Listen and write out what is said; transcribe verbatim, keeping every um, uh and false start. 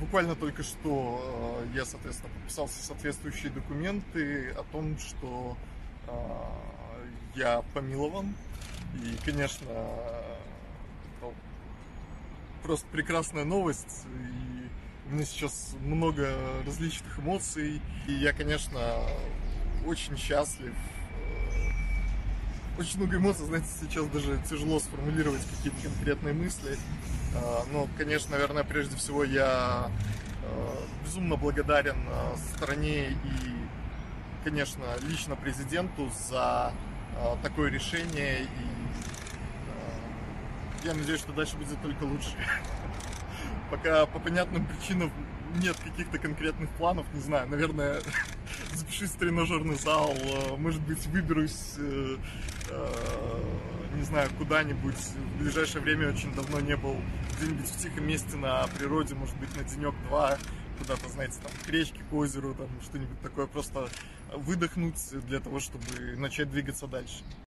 буквально только что я, соответственно, подписал соответствующие документы о том, что я помилован. И, конечно, ну, просто прекрасная новость. И у меня сейчас много различных эмоций. И я, конечно, очень счастлив. Очень много эмоций, знаете, сейчас даже тяжело сформулировать какие-то конкретные мысли. Но, конечно, наверное, прежде всего я безумно благодарен стране и, конечно, лично президенту за такое решение. И я надеюсь, что дальше будет только лучше. Пока по понятным причинам нет каких-то конкретных планов, не знаю, наверное, запишусь в тренажерный зал, может быть, выберусь, не знаю, куда-нибудь. В ближайшее время очень давно не был где-нибудь в тихом месте на природе, может быть, на денек-два, куда-то, знаете, там, к речке, к озеру, там, что-нибудь такое, просто выдохнуть для того, чтобы начать двигаться дальше.